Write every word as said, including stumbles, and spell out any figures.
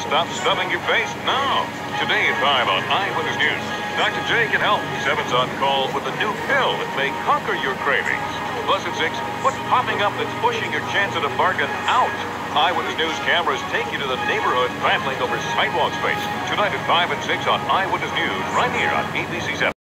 Stop stuffing your face now. Today at five on Eyewitness News, Doctor J can help. seven's on call with a new pill that may conquer your cravings. Plus at six, what's popping up that's pushing your chance at a bargain out? Eyewitness News cameras take you to the neighborhood battling over sidewalk space. Tonight at five and six on Eyewitness News, right here on A B C seven.